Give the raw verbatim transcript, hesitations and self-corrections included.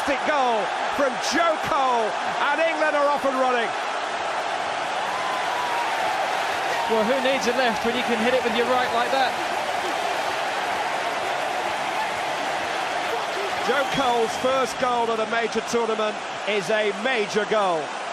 Fantastic goal from Joe Cole, and England are off and running. Well, who needs a left when you can hit it with your right like that? Joe Cole's first goal of the major tournament is a major goal.